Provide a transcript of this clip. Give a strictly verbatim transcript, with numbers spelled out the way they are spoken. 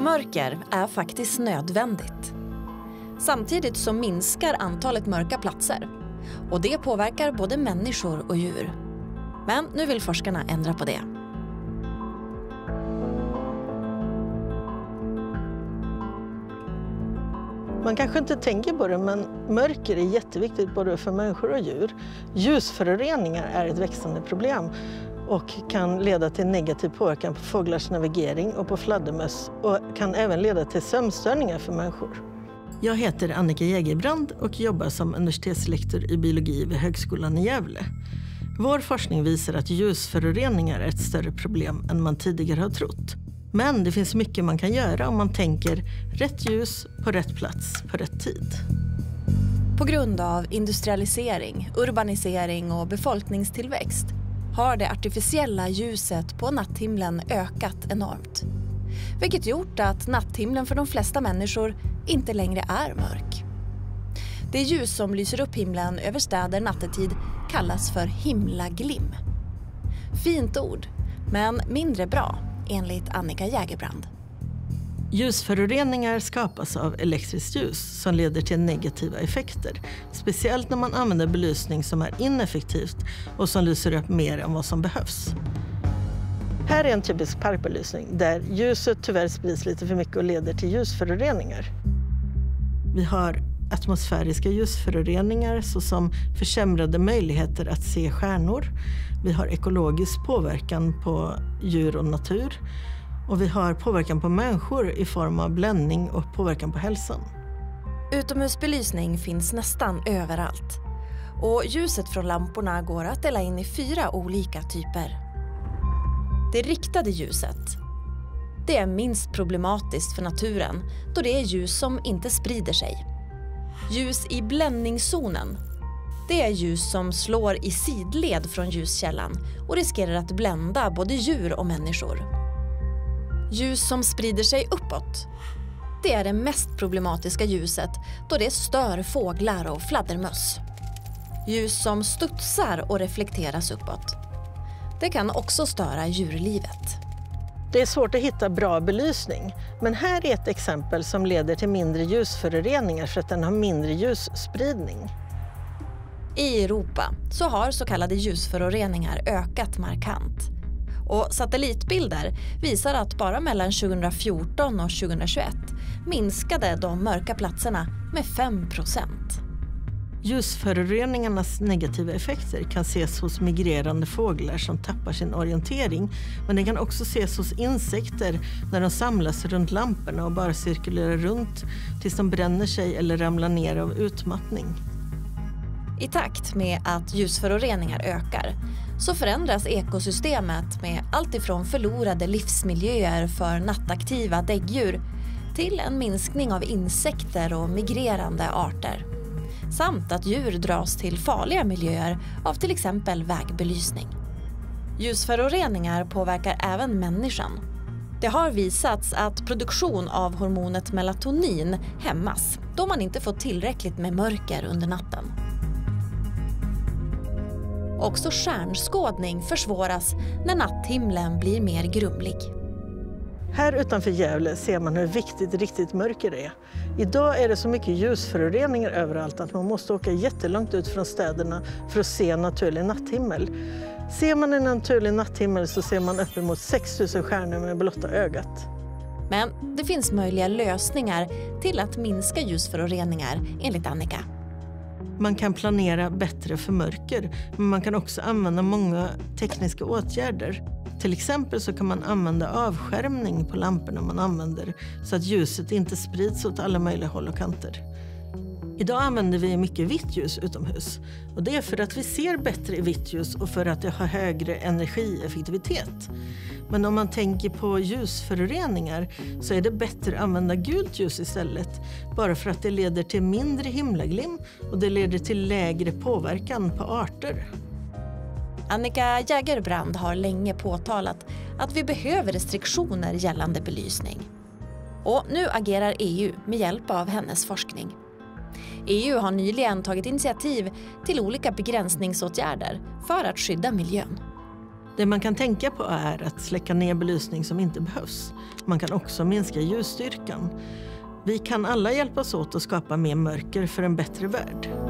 Mörker är faktiskt nödvändigt. Samtidigt så minskar antalet mörka platser. Och det påverkar både människor och djur. Men nu vill forskarna ändra på det. Man kanske inte tänker på det, men mörker är jätteviktigt både för människor och djur. Ljusföroreningar är ett växande problem och kan leda till negativ påverkan på fåglars navigering och på fladdermöss och kan även leda till sömnstörningar för människor. Jag heter Annika Jägerbrand och jobbar som universitetslektor i biologi vid Högskolan i Gävle. Vår forskning visar att ljusföroreningar är ett större problem än man tidigare har trott. Men det finns mycket man kan göra om man tänker rätt ljus på rätt plats på rätt tid. På grund av industrialisering, urbanisering och befolkningstillväxt har det artificiella ljuset på natthimlen ökat enormt. Vilket gjort att natthimlen för de flesta människor inte längre är mörk. Det ljus som lyser upp himlen över städer nattetid kallas för himlaglim. Fint ord, men mindre bra enligt Annika Jägerbrand. Ljusföroreningar skapas av elektriskt ljus som leder till negativa effekter. Speciellt när man använder belysning som är ineffektivt och som lyser upp mer än vad som behövs. Här är en typisk parkbelysning där ljuset tyvärr sprids lite för mycket och leder till ljusföroreningar. Vi har atmosfäriska ljusföroreningar såsom försämrade möjligheter att se stjärnor. Vi har ekologisk påverkan på djur och natur. Och vi har påverkan på människor i form av bländning och påverkan på hälsan. Utomhusbelysning finns nästan överallt. Och ljuset från lamporna går att dela in i fyra olika typer. Det riktade ljuset. Det är minst problematiskt för naturen då det är ljus som inte sprider sig. Ljus i bländningszonen. Det är ljus som slår i sidled från ljuskällan och riskerar att blända både djur och människor. Ljus som sprider sig uppåt. Det är det mest problematiska ljuset då det stör fåglar och fladdermöss. Ljus som studsar och reflekteras uppåt. Det kan också störa djurlivet. Det är svårt att hitta bra belysning, men här är ett exempel som leder till mindre ljusföroreningar för att den har mindre ljusspridning. I Europa så har så kallade ljusföroreningar ökat markant. Och satellitbilder visar att bara mellan tjugohundrafjorton och tjugohundratjugoett minskade de mörka platserna med fem procent. Ljusföroreningarnas negativa effekter kan ses hos migrerande fåglar som tappar sin orientering, men det kan också ses hos insekter när de samlas runt lamporna och bara cirkulerar runt tills de bränner sig eller ramlar ner av utmattning. I takt med att ljusföroreningar ökar så förändras ekosystemet med allt ifrån förlorade livsmiljöer för nattaktiva däggdjur till en minskning av insekter och migrerande arter. Samt att djur dras till farliga miljöer av till exempel vägbelysning. Ljusföroreningar påverkar även människan. Det har visats att produktion av hormonet melatonin hämmas då man inte får tillräckligt med mörker under natten. Också stjärnskådning försvåras när natthimlen blir mer grumlig. Här utanför Gävle ser man hur viktigt riktigt mörker är. Idag är det så mycket ljusföroreningar överallt att man måste åka jättelångt ut från städerna för att se en naturlig natthimmel. Ser man en naturlig natthimmel så ser man uppemot sex tusen stjärnor med blotta ögat. Men det finns möjliga lösningar till att minska ljusföroreningar enligt Annika. Man kan planera bättre för mörker, men man kan också använda många tekniska åtgärder. Till exempel så kan man använda avskärmning på lamporna man använder så att ljuset inte sprids åt alla möjliga håll och kanter. Idag använder vi mycket vitt ljus utomhus och det är för att vi ser bättre i vitt ljus och för att det har högre energieffektivitet. Men om man tänker på ljusföroreningar så är det bättre att använda gult ljus istället, bara för att det leder till mindre himlaglim och det leder till lägre påverkan på arter. Annika Jägerbrand har länge påtalat att vi behöver restriktioner gällande belysning. Och nu agerar E U med hjälp av hennes forskning. E U har nyligen tagit initiativ till olika begränsningsåtgärder för att skydda miljön. Det man kan tänka på är att släcka ner belysning som inte behövs. Man kan också minska ljusstyrkan. Vi kan alla hjälpas åt att skapa mer mörker för en bättre värld.